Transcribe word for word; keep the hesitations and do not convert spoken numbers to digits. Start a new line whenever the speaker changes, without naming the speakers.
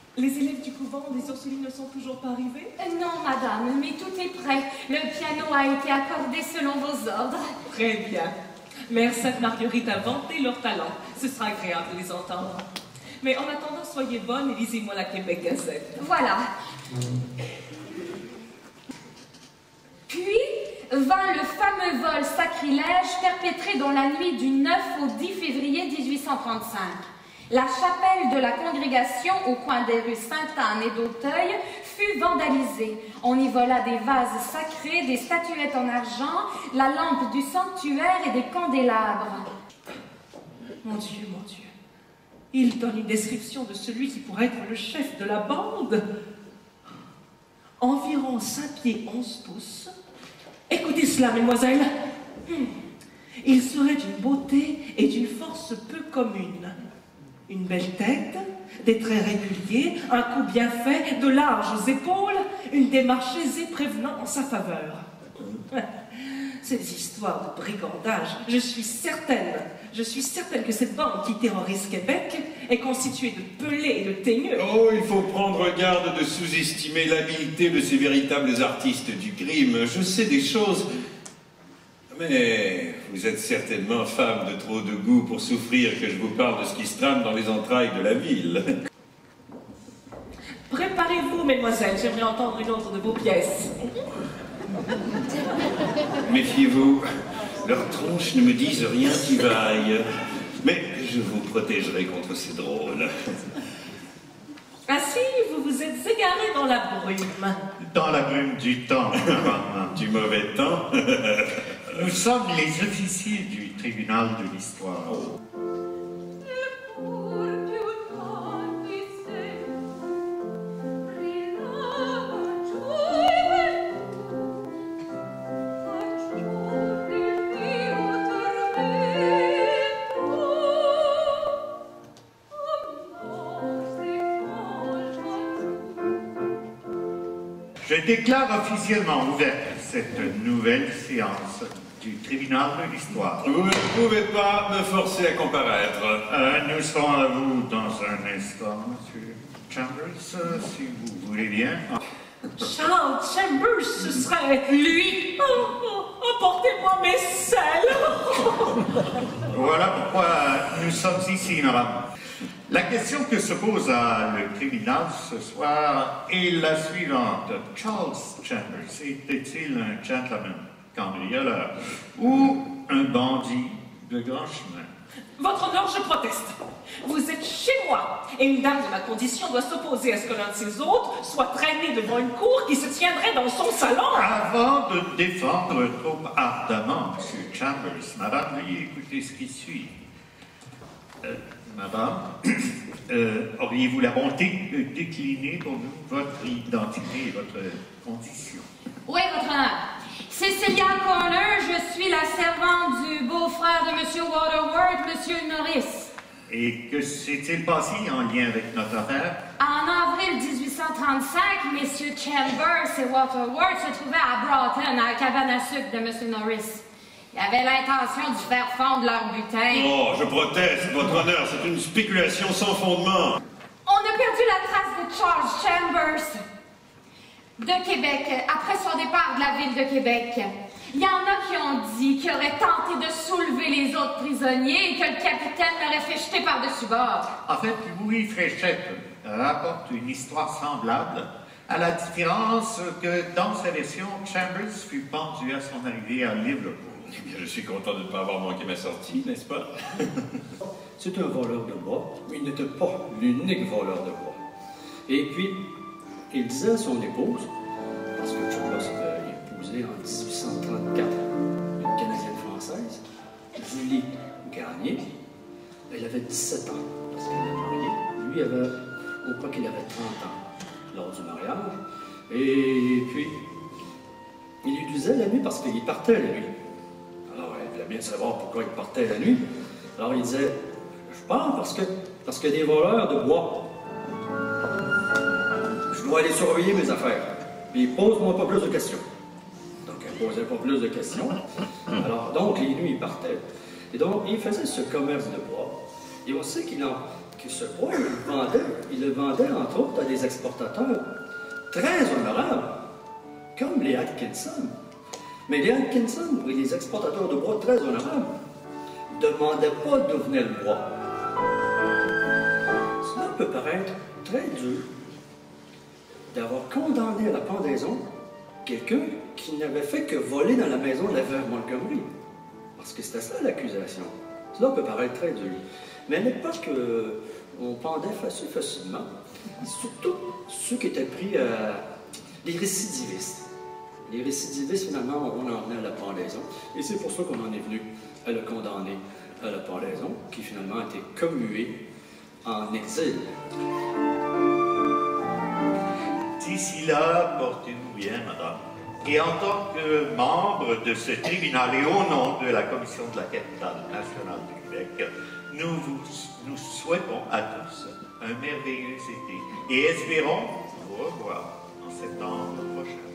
Les élèves du couvent des Ursulines ne sont toujours pas arrivés?
euh, Non, madame, mais tout est prêt. Le piano a été accordé selon vos ordres. Très
bien. Mère Sainte-Marguerite a vanté leur talent. Ce sera agréable de les entendre. Mais en attendant, soyez bonne et lisez-moi la Québec Gazette.
Voilà. Puis vint le fameux vol sacrilège perpétré dans la nuit du neuf au dix février mille huit cent trente-cinq. La chapelle de la congrégation au coin des rues Sainte-Anne et d'Auteuil fut vandalisée. On y vola des vases sacrés, des statuettes en argent, la lampe du sanctuaire et des candélabres.
Mon Dieu, mon Dieu. Il donne une description de celui qui pourrait être le chef de la bande. Environ cinq pieds onze pouces. Écoutez cela, mesdemoiselles. Hmm. Il serait d'une beauté et d'une force peu commune. Une belle tête, des traits réguliers, un cou bien fait, de larges épaules, une démarche aisée prévenant en sa faveur. Ces histoires de brigandage, je suis certaine, je suis certaine que cette bande qui terrorise Québec est constituée de pelés et de teigneux.
Oh, il faut prendre garde de sous-estimer l'habileté de ces véritables artistes du crime. Je sais des choses, mais vous êtes certainement femme de trop de goût pour souffrir que je vous parle de ce qui se trame dans les entrailles de la ville.
Préparez-vous, mesdemoiselles, j'aimerais entendre une autre de vos pièces.
Méfiez-vous, leurs tronches ne me disent rien qui vaille. Mais je vous protégerai contre ces drôles.
Ainsi, vous vous êtes égaré dans la brume.
Dans la brume du temps. Du mauvais temps.
Nous sommes les officiers du tribunal de l'histoire. Je déclare officiellement ouverte cette nouvelle séance du tribunal de l'histoire.
Vous ne pouvez pas me forcer à comparaître.
Euh, nous serons à vous dans un instant, monsieur Chambers, euh, si vous voulez bien.
Charles Chambers, ce serait lui. Oh, oh, apportez-moi mes selles.
Voilà pourquoi nous sommes ici, madame. La question que se pose à le tribunal ce soir est la suivante. Charles Chambers était-il un gentleman cambrioleur ou un bandit de grand chemin?
Votre honneur, je proteste. Vous êtes chez moi, et une dame de ma condition doit s'opposer à ce que l'un de ses hôtes soit traîné devant une cour qui se tiendrait dans son salon.
Avant de défendre trop ardemment, monsieur Chambers, madame, veuillez écouter ce qui suit. Euh, Madame, euh, auriez-vous la bonté de décliner pour nous votre identité et votre condition?
Oui, votre honneur. Cecilia Corner, je suis la servante du beau-frère de M. Waterworth, M. Norris.
Et que s'est-il passé en lien avec notre affaire?
En avril mille huit cent trente-cinq, M. Chambers et Waterworth se trouvaient à Broughton, à la cabane à sucre de M. Norris. Ils avaient l'intention de faire fondre leur butin.
Oh, je proteste, votre honneur, c'est une spéculation sans fondement.
On a perdu la trace de Charles Chambers de Québec, après son départ de la ville de Québec. Il y en a qui ont dit qu'il aurait tenté de soulever les autres prisonniers et que le capitaine l'aurait fait jeter par-dessus bord.
En fait, Louis Fréchette rapporte une histoire semblable, à la différence que dans sa version, Chambers fut pendu à son arrivée à Liverpool.
Eh bien, je suis content de ne pas avoir manqué ma sortie, n'est-ce pas?
C'est un voleur de bois, mais il n'était pas l'unique voleur de bois. Et puis, il disait à son épouse, parce que Chambers avait épousé en mille huit cent trente-quatre une Canadienne-Française, Julie Garnier, elle avait dix-sept ans parce qu'elle l'a marié. Lui avait, on croit qu'il avait trente ans lors du mariage. Et puis, il lui disait la nuit parce qu'il partait la nuit. Alors, elle voulait bien savoir pourquoi il partait la nuit. Alors, il disait, je pars parce que parce qu'il y a des voleurs de bois. Je dois aller surveiller mes affaires. Puis, pose-moi pas plus de questions. Donc, elle posait pas plus de questions. Alors, donc, les nuits, il partait. Et donc, il faisait ce commerce de bois. Et on sait qu'il en, que ce bois, il le vendait, il le vendait entre autres à des exportateurs très honorables, comme les Atkinson. Mais les Atkinson et les exportateurs de bois très honorables ne demandaient pas d'où venait le bois. Cela peut paraître très dur d'avoir condamné à la pendaison quelqu'un qui n'avait fait que voler dans la maison de la veuve Montgomery. Parce que c'était ça l'accusation. Cela peut paraître très dur. Mais à l'époque, euh, on pendait assez facilement. Surtout ceux qui étaient pris à... les récidivistes. Les récidivistes, finalement, on en venait à la pendaison. Et c'est pour ça qu'on en est venu à le condamner à la pendaison, qui finalement a été commué en exil.
D'ici là, portez-vous bien, madame. Et en tant que membre de ce tribunal et au nom de la Commission de la capitale nationale du Québec, nous vous nous souhaitons à tous un merveilleux été et espérons vous revoir en septembre prochain.